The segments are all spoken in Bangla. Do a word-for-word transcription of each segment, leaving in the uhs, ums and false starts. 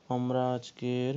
আমরা আজকের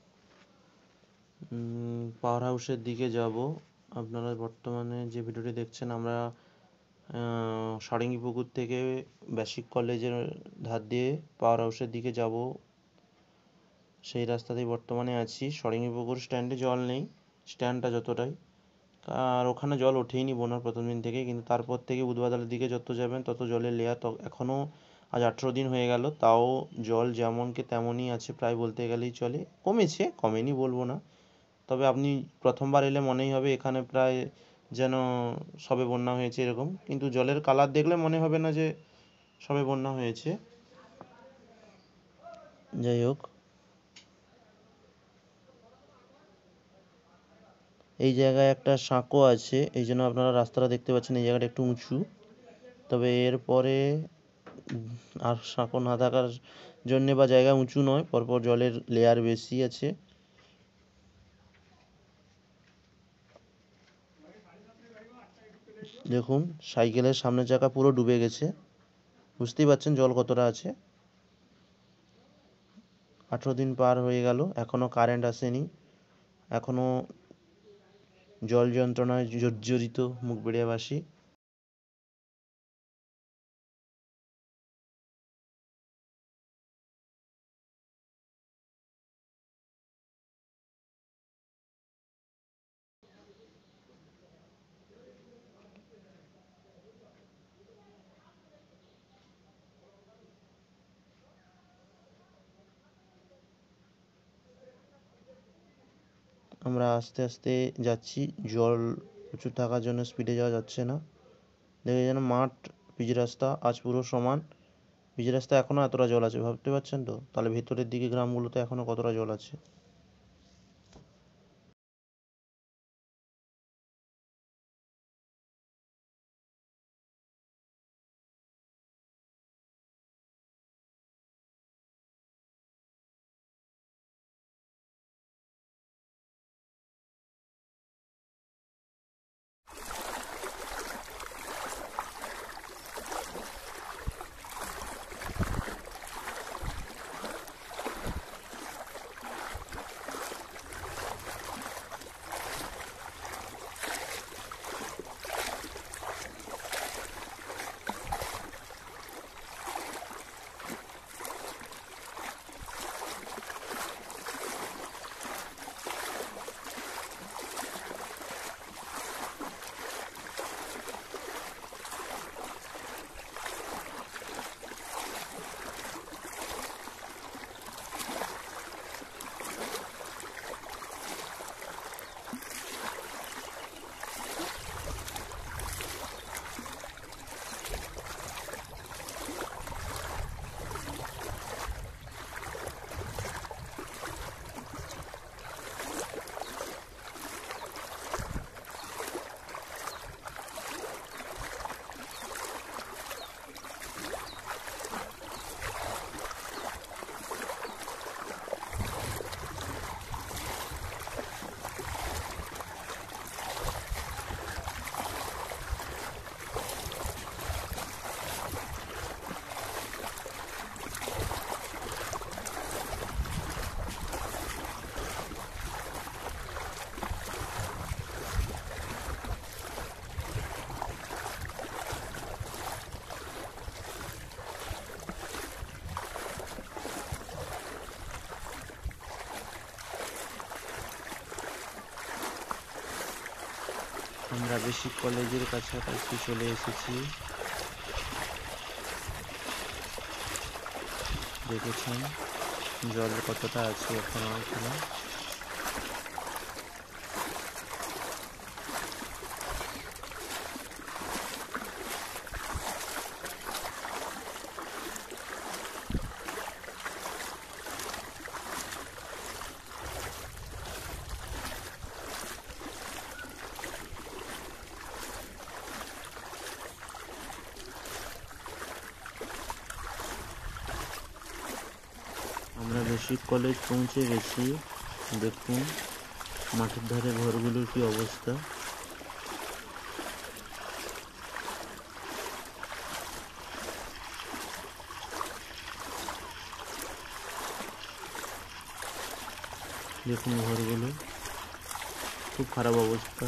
পাওয়ার হাউসের দিকে যাব। আপনারা বর্তমানে যে ভিডিওটি দেখছেন, আমরা সারেঙ্গিপুকুর থেকে বেসিক কলেজের ধার দিয়ে পাওয়ার হাউসের দিকে যাব, সেই রাস্তাতেই বর্তমানে আছি। সারেঙ্গিপুকুর স্ট্যান্ডে জল নেই, স্ট্যান্ডটা যতটাই, আর ওখানে জল ওঠেইনি বন্যার প্রথম দিন থেকে, কিন্তু তারপর থেকে উদবাদালের দিকে যত যাবেন তত জলের লেয়ার এখনও, আজ আঠেরো দিন হয়ে গেল, তাও জল যেমনকে তেমনই আছে, প্রায় বলতে গেলেই চলে। কমেছে, কমেনি বলবো না, তবে আপনি প্রথমবার এলে মনেই হবে এখানে প্রায় যেন সবে বন্যা হয়েছে এরকম, কিন্তু জলের কালার দেখলে মনে হবে না যে সবে বন্যা হয়েছে। যাই হোক, এই জায়গায় একটা সাঁকো আছে, এই জন্য আপনারা রাস্তাটা দেখতে পাচ্ছেন, এই জায়গাটা একটু উঁচু। তবে এরপরে আর সাঁকো না থাকার জন্যে বা জায়গা উঁচু নয়, পরপর জলের লেয়ার বেশি আছে। দেখুন, সাইকেলের সামনের চাকা পুরো ডুবে গেছে, বুঝতেই পারছেন জল কতটা আছে। আঠেরো দিন পার হয়ে গেল, এখনও কারেন্ট আসেনি, এখনও জল যন্ত্রণায় জর্জরিত মুখবেড়িয়াবাসী। আমরা আস্তে আস্তে যাচ্ছি, জল প্রচুর থাকার জন্য স্পিডে যাওয়া যাচ্ছে না। দেখে যেন মাঠ, পিচ রাস্তা আজ পুরো সমান, পিচ রাস্তা এখনও এতটা জল আছে, ভাবতে পারছেন তো? তাহলে ভেতরের দিকে গ্রামগুলোতে এখনও কতটা জল আছে। আমরা বেসিক কলেজের কাছাকাছি চলে এসেছি। দেখেছেন জল কতটা আছে এখনো এখানে। আমরা বেসিক কলেজ পৌঁছে গেছি। দেখুন মাঠের ধারে ঘরগুলোর কি অবস্থা। দেখুন ঘরগুলো খুব খারাপ অবস্থা।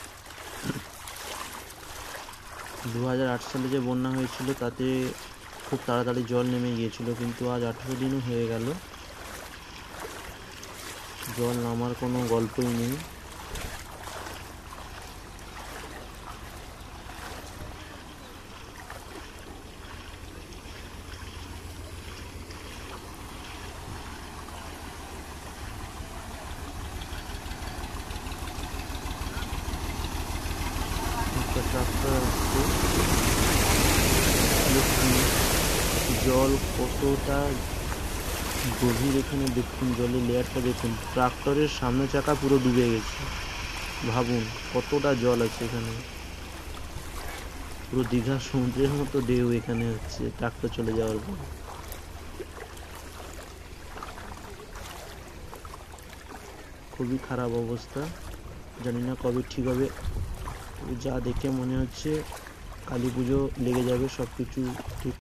দু হাজার আট সালে যে বন্যা হয়েছিল তাতে খুব তাড়াতাড়ি জল নেমে গিয়েছিল, কিন্তু আজ আঠেরো দিনও হয়ে গেল, জল নামার কোনো গল্পই নেই। একটা ট্রাক্টর আসছে, জল কতটা গভীর এখানে দেখুন, জলের লেয়ারটা দেখুন, ট্রাক্টরের সামনে চাকা পুরো ডুবে গেছে। ভাবুন কতটা জল আছে এখানে, পুরো দীঘা সমুদ্রের মতো ঢেউ এখানে হচ্ছে ট্রাক্টর চলে যাওয়ার পর। খুবই খারাপ অবস্থা, জানি না কবে ঠিক হবে। যা দেখে মনে হচ্ছে কালী পুজো লেগে যাবে, সব কিছু ঠিক